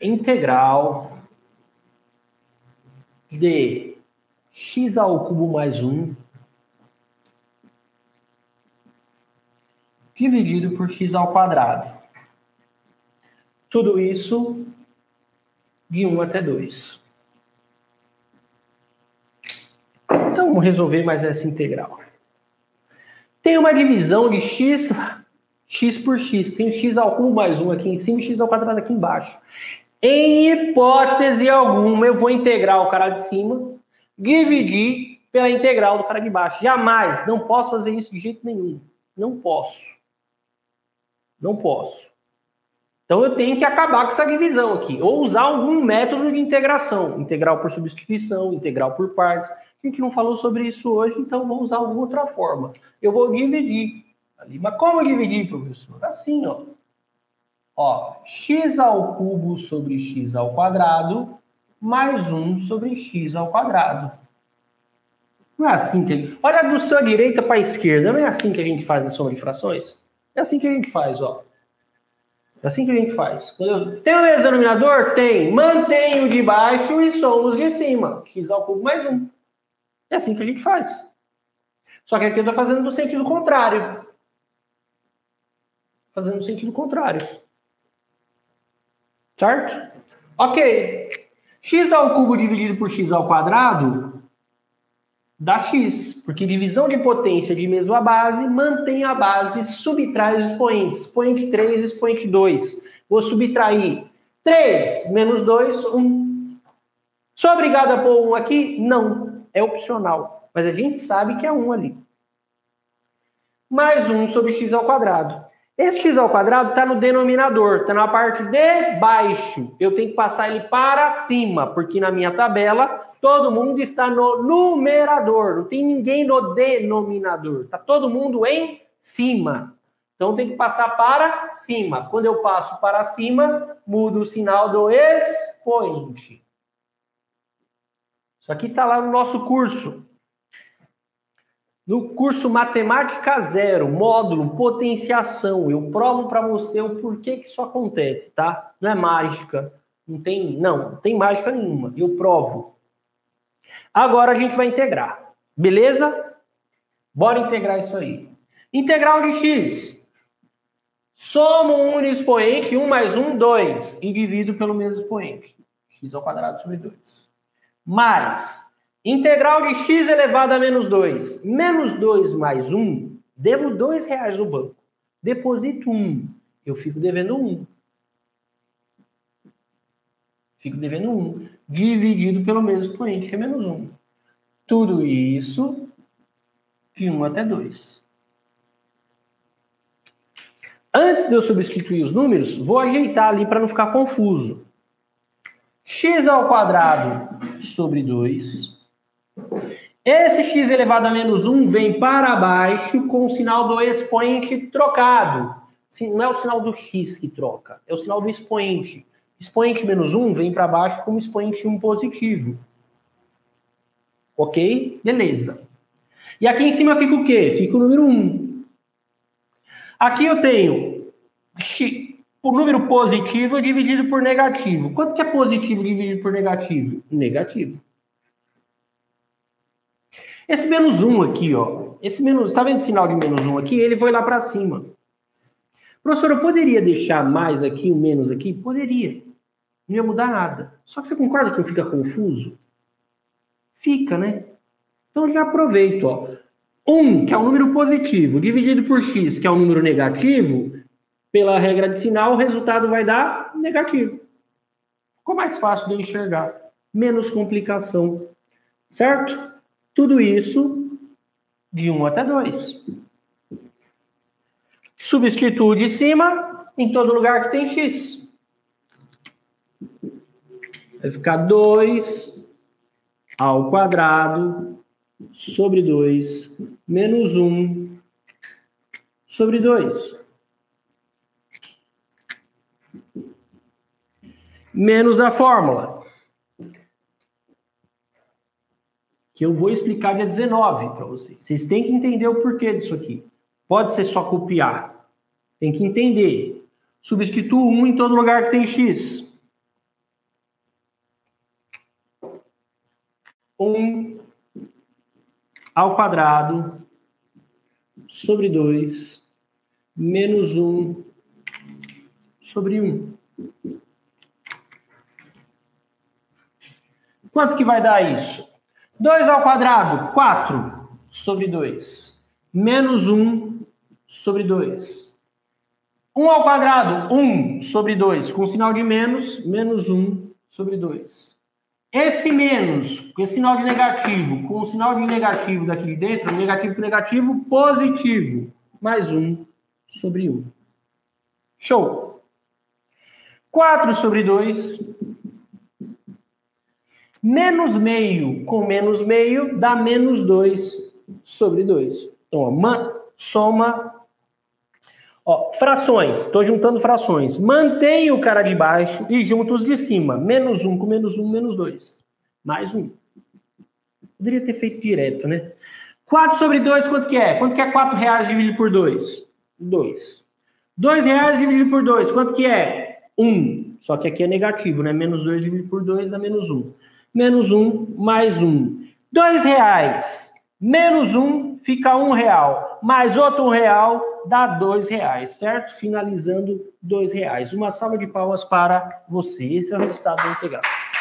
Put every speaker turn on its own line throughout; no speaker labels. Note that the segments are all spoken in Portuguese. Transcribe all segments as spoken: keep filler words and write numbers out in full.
integral de x ao cubo mais um dividido por x ao quadrado. Tudo isso de um até dois. Então, vamos resolver mais essa integral. Tem uma divisão de x, x por x. Tem x ao cubo mais um aqui em cima e x ao quadrado aqui embaixo. Em hipótese alguma, eu vou integrar o cara de cima, dividir pela integral do cara de baixo. Jamais, não posso fazer isso de jeito nenhum. Não posso. Não posso. Então eu tenho que acabar com essa divisão aqui. Ou usar algum método de integração. Integral por substituição, integral por partes. A gente não falou sobre isso hoje, então vou usar alguma outra forma. Eu vou dividir ali. Mas como dividir, professor? Assim, ó. Ó, x ao cubo sobre x ao quadrado mais um sobre x ao quadrado. Não é assim que a gente... Olha do sua direita para a esquerda. Não é assim que a gente faz a soma de frações? É assim que a gente faz, ó. É assim que a gente faz. Tem o mesmo denominador? Tem. Mantém o de baixo e soma os de cima. X ao cubo mais um. É assim que a gente faz. Só que aqui eu estou fazendo no sentido contrário. Fazendo no sentido contrário. Certo? Ok. X ao cubo dividido por x ao quadrado dá x. Porque divisão de potência de mesma base mantém a base, subtrai os expoentes. Expoente três, expoente dois. Vou subtrair três menos dois, um. Sou obrigado a pôr um aqui? Não. É opcional. Mas a gente sabe que é um ali. Mais um sobre x ao quadrado. Esse x ao quadrado está no denominador, está na parte de baixo. Eu tenho que passar ele para cima, porque na minha tabela todo mundo está no numerador. Não tem ninguém no denominador. Está todo mundo em cima. Então tem que passar para cima. Quando eu passo para cima, muda o sinal do expoente. Isso aqui está lá no nosso curso. No curso Matemática Zero, módulo Potenciação, eu provo para você o porquê que isso acontece, tá? Não é mágica, não tem, não, não tem mágica nenhuma, eu provo. Agora a gente vai integrar, beleza? Bora integrar isso aí. Integral de x. Somo um no expoente, um mais um, dois, e divido pelo mesmo expoente. X ao quadrado sobre dois. Mais... Integral de x elevado a menos dois. Menos dois mais um, devo dois reais no banco. Deposito um. Eu fico devendo um. Fico devendo um. Dividido pelo mesmo expoente, que é menos um. Tudo isso de um até dois. Antes de eu substituir os números, vou ajeitar ali para não ficar confuso. X ao quadrado sobre dois... Esse x elevado a menos um vem para baixo com o sinal do expoente trocado. Não é o sinal do x que troca, é o sinal do expoente. Expoente menos um vem para baixo como expoente um positivo. Ok? Beleza. E aqui em cima fica o quê? Fica o número um. Aqui eu tenho x, o número positivo dividido por negativo. Quanto que é positivo dividido por negativo? Negativo. Esse menos um aqui, ó. Esse menos, tá vendo o sinal de menos um aqui? Ele foi lá para cima. Professor, eu poderia deixar mais aqui, o menos aqui? Poderia. Não ia mudar nada. Só que você concorda que eu fica confuso? Fica, né? Então eu já aproveito, ó. um, que é um número positivo, dividido por x, que é um número negativo, pela regra de sinal, o resultado vai dar negativo. Ficou mais fácil de enxergar. Menos complicação. Certo? Tudo isso de um até dois. Substituo de cima em todo lugar que tem x. Vai ficar dois ao quadrado sobre dois menos um sobre dois. Menos da fórmula. Que eu vou explicar dia dezenove para vocês. Vocês têm que entender o porquê disso aqui. Pode ser só copiar. Tem que entender. Substituo um em todo lugar que tem x. um ao quadrado sobre dois menos um sobre um. Quanto que vai dar isso? dois ao quadrado, quatro sobre dois. Menos um sobre dois. um ao quadrado, um sobre dois. Com sinal de menos, menos um sobre dois. Esse menos, com esse sinal de negativo, com o sinal de negativo daqui de dentro, negativo com negativo, positivo. Mais um sobre um. Show! quatro sobre dois. Menos meio com menos meio dá menos dois sobre dois. Então, ó, man, soma. Ó, frações. Estou juntando frações. Mantém o cara de baixo e junta os de cima. Menos um com menos um, menos dois. Mais um. Poderia ter feito direto, né? quatro sobre dois, quanto que é? Quanto que é quatro reais dividido por dois? dois. dois reais dividido por dois, quanto que é? um. Só que aqui é negativo, né? Menos dois dividido por dois dá menos um. Menos um, mais um. dois reais. Menos um fica um real. Mais outro um real dá dois reais, certo? Finalizando dois reais. Uma salva de palmas para você. Esse é o resultado da integral.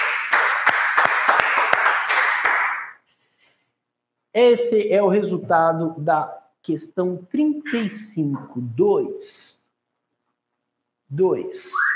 Esse é o resultado da questão trinta e cinco. dois. dois.